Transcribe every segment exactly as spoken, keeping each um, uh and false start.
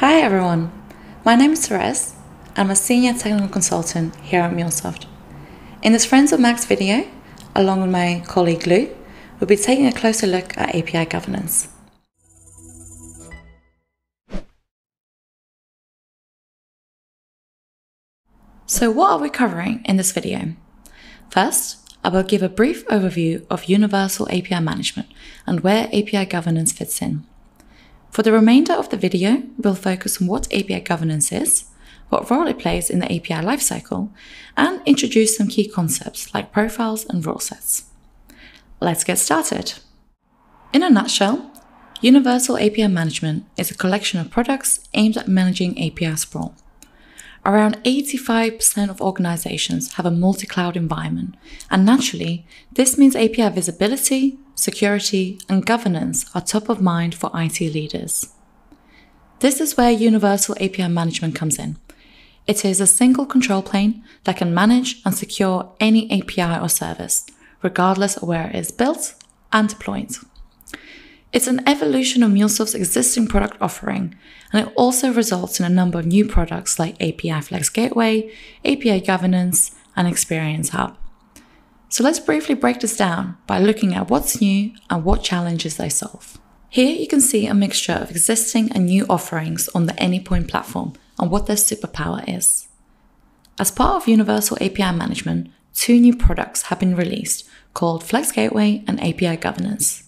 Hi everyone, my name is Therese. I'm a senior technical consultant here at MuleSoft. In this Friends of Max video, along with my colleague Lou, we'll be taking a closer look at A P I governance. So what are we covering in this video? First, I will give a brief overview of universal A P I management and where A P I governance fits in. For the remainder of the video, we'll focus on what A P I governance is, what role it plays in the A P I lifecycle, and introduce some key concepts like profiles and rule sets. Let's get started. In a nutshell, universal A P I management is a collection of products aimed at managing A P I sprawl. Around eighty-five percent of organizations have a multi-cloud environment, and naturally, this means A P I visibility, security, and governance are top of mind for I T leaders. This is where universal A P I management comes in. It is a single control plane that can manage and secure any A P I or service, regardless of where it is built and deployed. It's an evolution of MuleSoft's existing product offering, and it also results in a number of new products like A P I Flex Gateway, A P I Governance, and Experience Hub. So let's briefly break this down by looking at what's new and what challenges they solve. Here you can see a mixture of existing and new offerings on the Anypoint platform and what their superpower is. As part of universal A P I management, two new products have been released called Flex Gateway and A P I Governance.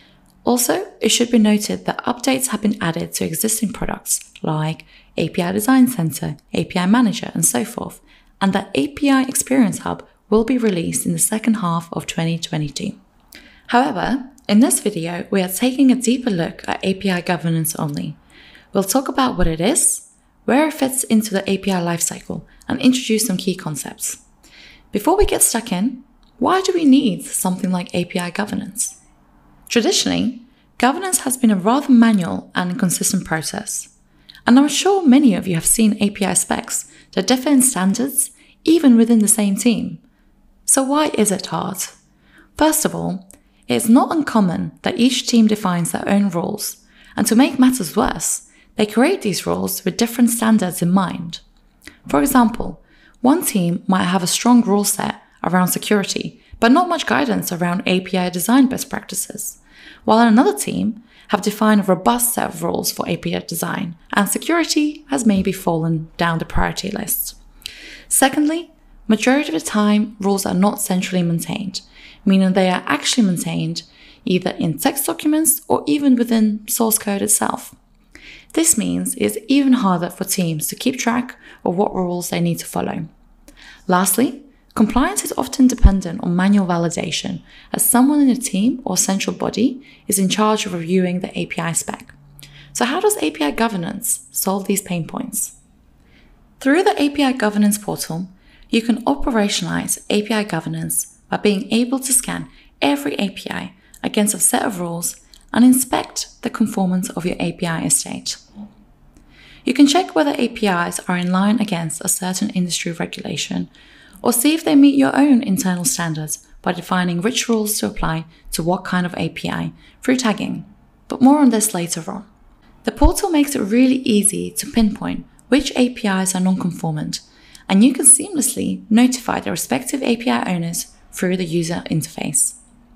Also, it should be noted that updates have been added to existing products like A P I Design Center, A P I Manager, and so forth, and that A P I Experience Hub will be released in the second half of twenty twenty-two. However, in this video, we are taking a deeper look at A P I governance only. We'll talk about what it is, where it fits into the A P I lifecycle, and introduce some key concepts. Before we get stuck in, why do we need something like A P I governance? Traditionally, governance has been a rather manual and inconsistent process, and I'm sure many of you have seen A P I specs that differ in standards even within the same team. So why is it hard? First of all, it is not uncommon that each team defines their own rules, and to make matters worse, they create these rules with different standards in mind. For example, one team might have a strong rule set around security, but not much guidance around A P I design best practices, while another team have defined a robust set of rules for A P I design, and security has maybe fallen down the priority list. Secondly, majority of the time, rules are not centrally maintained, meaning they are actually maintained either in text documents or even within source code itself. This means it is even harder for teams to keep track of what rules they need to follow. Lastly, compliance is often dependent on manual validation, as someone in a team or central body is in charge of reviewing the A P I spec. So how does A P I governance solve these pain points? Through the A P I governance portal, you can operationalize A P I governance by being able to scan every A P I against a set of rules and inspect the conformance of your A P I estate. You can check whether A P Is are in line against a certain industry regulation, or see if they meet your own internal standards by defining which rules to apply to what kind of A P I through tagging, but more on this later on. The portal makes it really easy to pinpoint which A P Is are non-conformant, and you can seamlessly notify the respective A P I owners through the user interface.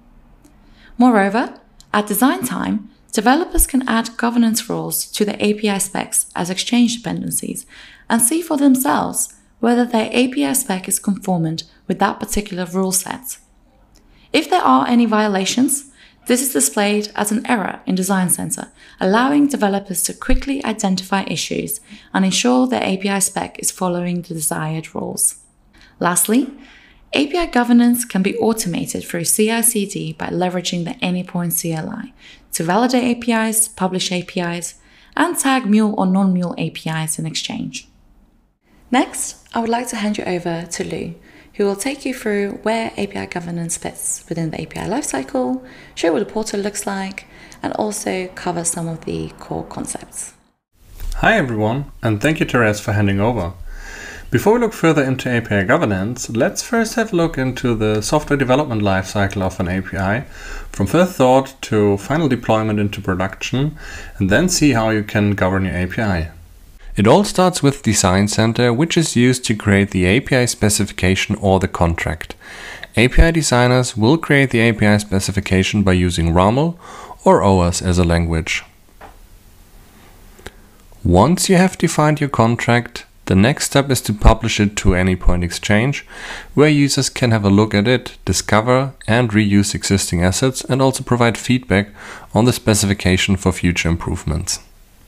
Moreover, at design time, developers can add governance rules to the A P I specs as exchange dependencies and see for themselves whether their A P I spec is conformant with that particular rule set. If there are any violations, this is displayed as an error in Design Center, allowing developers to quickly identify issues and ensure their A P I spec is following the desired rules. Lastly, A P I governance can be automated through C I C D by leveraging the Anypoint C L I to validate A P Is, publish A P Is, and tag Mule or non-Mule A P Is in exchange. Next, I would like to hand you over to Lou, who will take you through where A P I governance fits within the A P I lifecycle, show what the portal looks like, and also cover some of the core concepts. Hi everyone, and thank you Therese for handing over. Before we look further into A P I governance, let's first have a look into the software development lifecycle of an A P I, from first thought to final deployment into production, and then see how you can govern your A P I. It all starts with Design Center, which is used to create the A P I specification or the contract. A P I designers will create the A P I specification by using RAML or O A S as a language. Once you have defined your contract, the next step is to publish it to Anypoint Exchange, where users can have a look at it, discover and reuse existing assets, and also provide feedback on the specification for future improvements.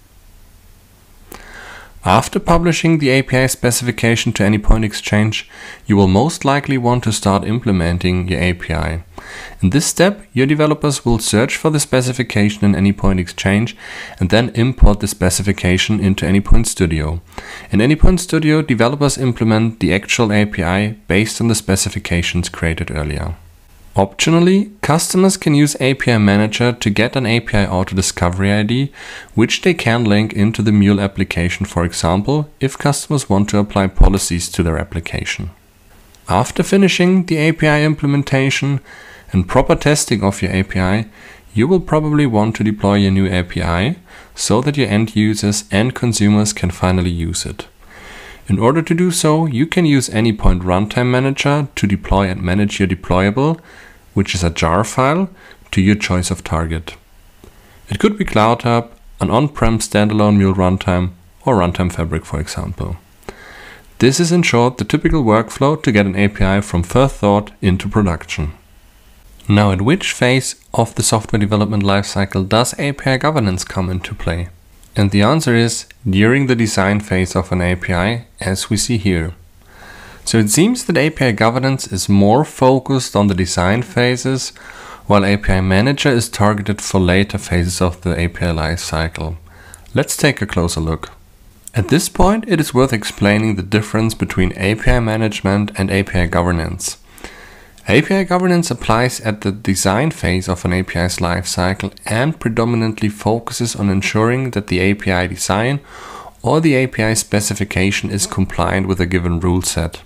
After publishing the A P I specification to Anypoint Exchange, you will most likely want to start implementing your A P I. In this step, your developers will search for the specification in Anypoint Exchange and then import the specification into Anypoint Studio. In Anypoint Studio, developers implement the actual A P I based on the specifications created earlier. Optionally, customers can use A P I Manager to get an A P I Auto Discovery I D, which they can link into the Mule application, for example, if customers want to apply policies to their application. After finishing the A P I implementation and proper testing of your A P I, you will probably want to deploy your new A P I so that your end users and consumers can finally use it. In order to do so, you can use Anypoint Runtime Manager to deploy and manage your deployable, which is a jar file, to your choice of target. It could be CloudHub, an on-prem standalone Mule runtime, or Runtime Fabric, for example. This is in short the typical workflow to get an A P I from first thought into production. Now, at which phase of the software development lifecycle does A P I governance come into play? And the answer is during the design phase of an A P I, as we see here. So it seems that A P I governance is more focused on the design phases, while A P I Manager is targeted for later phases of the A P I lifecycle. Let's take a closer look. At this point, it is worth explaining the difference between A P I management and A P I governance. A P I governance applies at the design phase of an A P I's lifecycle and predominantly focuses on ensuring that the A P I design or the A P I specification is compliant with a given rule set.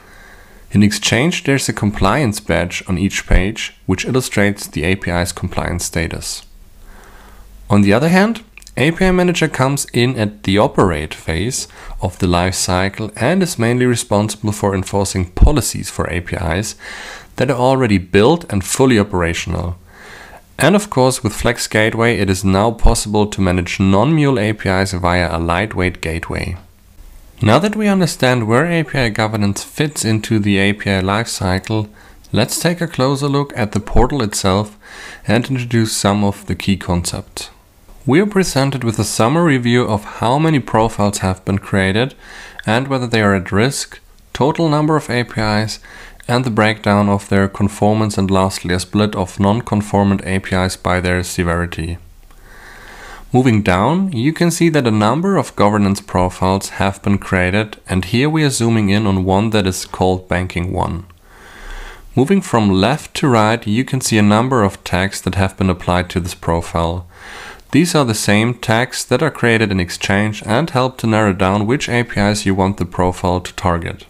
In exchange, there's a compliance badge on each page, which illustrates the A P I's compliance status. On the other hand, A P I Manager comes in at the operate phase of the lifecycle and is mainly responsible for enforcing policies for A P Is that are already built and fully operational. And of course, with Flex Gateway, it is now possible to manage non-Mule A P Is via a lightweight gateway. Now that we understand where A P I governance fits into the A P I lifecycle, let's take a closer look at the portal itself and introduce some of the key concepts. We are presented with a summary view of how many profiles have been created and whether they are at risk, total number of A P Is, and the breakdown of their conformance, and lastly a split of non-conformant A P Is by their severity. Moving down, you can see that a number of governance profiles have been created, and here we are zooming in on one that is called Banking one. Moving from left to right, you can see a number of tags that have been applied to this profile. These are the same tags that are created in Exchange and help to narrow down which A P Is you want the profile to target.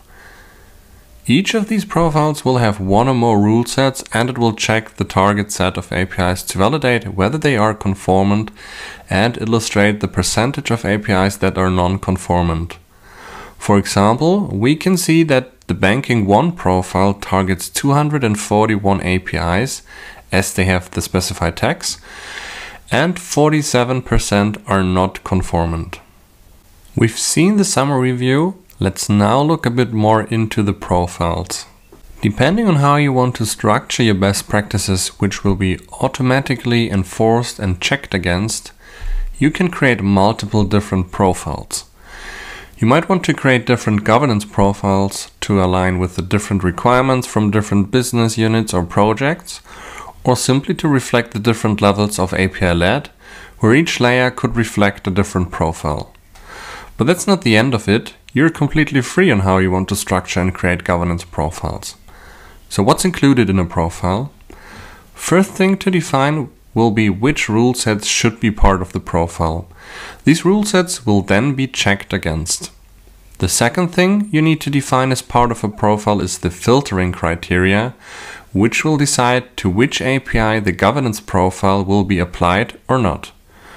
Each of these profiles will have one or more rule sets, and it will check the target set of A P Is to validate whether they are conformant and illustrate the percentage of A P Is that are non-conformant. For example, we can see that the Banking one profile targets two hundred forty-one A P Is as they have the specified tags, and forty-seven percent are not conformant. We've seen the summary view. Let's now look a bit more into the profiles. Depending on how you want to structure your best practices, which will be automatically enforced and checked against, you can create multiple different profiles. You might want to create different governance profiles to align with the different requirements from different business units or projects, or simply to reflect the different levels of A P I-led, where each layer could reflect a different profile. But that's not the end of it. You're completely free on how you want to structure and create governance profiles. So what's included in a profile? First thing to define will be which rule sets should be part of the profile. These rule sets will then be checked against. The second thing you need to define as part of a profile is the filtering criteria, which will decide to which A P I the governance profile will be applied or not.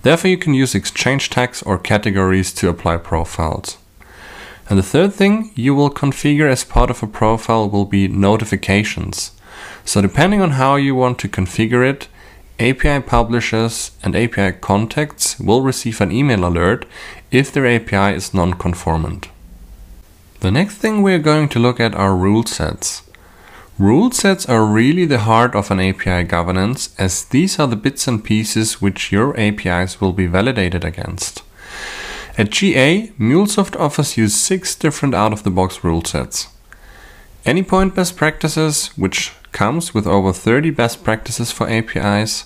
Therefore, you can use exchange tags or categories to apply profiles. And the third thing you will configure as part of a profile will be notifications. So depending on how you want to configure it, A P I publishers and A P I contacts will receive an email alert if their A P I is non-conformant. The next thing we're going to look at are rule sets. Rule sets are really the heart of an A P I governance, as these are the bits and pieces which your A P Is will be validated against. At G A, MuleSoft offers you six different out-of-the-box rule sets. Anypoint best practices, which comes with over thirty best practices for A P Is.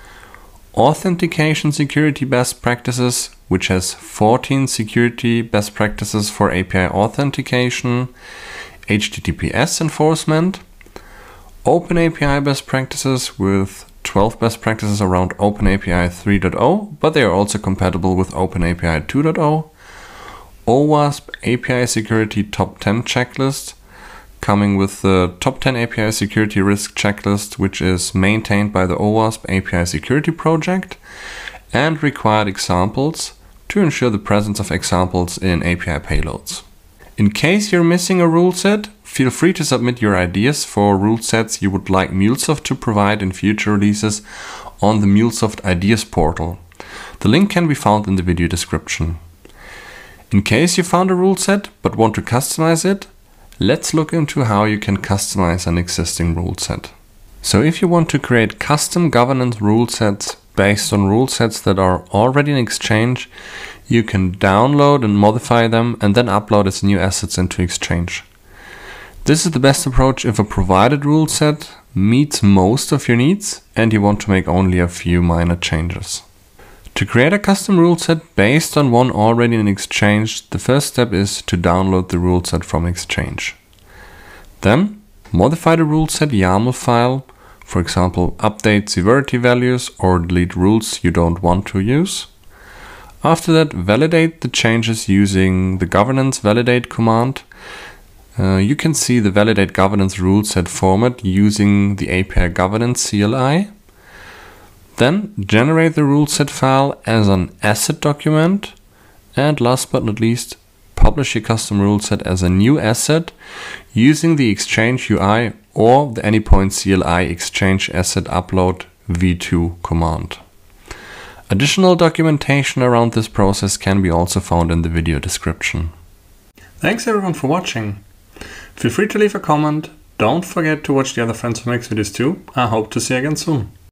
Authentication security best practices, which has fourteen security best practices for A P I authentication. H T T P S enforcement. Open A P I best practices with twelve best practices around OpenAPI three point oh, but they are also compatible with OpenAPI two point oh. OWASP A P I Security Top ten checklist, coming with the Top ten A P I Security Risk checklist, which is maintained by the OWASP A P I Security Project, and required examples to ensure the presence of examples in A P I payloads. In case you're missing a rule set, feel free to submit your ideas for rule sets you would like MuleSoft to provide in future releases on the MuleSoft Ideas portal. The link can be found in the video description. In case you found a rule set but want to customize it, let's look into how you can customize an existing rule set. So if you want to create custom governance rule sets based on rule sets that are already in Exchange, you can download and modify them and then upload as new assets into Exchange. This is the best approach if a provided rule set meets most of your needs and you want to make only a few minor changes. To create a custom rule set based on one already in Exchange, the first step is to download the rule set from Exchange. Then modify the rule set YAML file, for example, update severity values or delete rules you don't want to use. After that, validate the changes using the governance validate command. Uh, you can see the validate governance rule set format using the A P I governance C L I. Then generate the rule set file as an asset document. And last but not least, publish your custom rule set as a new asset using the Exchange U I or the Anypoint C L I Exchange Asset Upload v two command. Additional documentation around this process can be also found in the video description. Thanks everyone for watching. Feel free to leave a comment. Don't forget to watch the other Friends of Max videos too. I hope to see you again soon.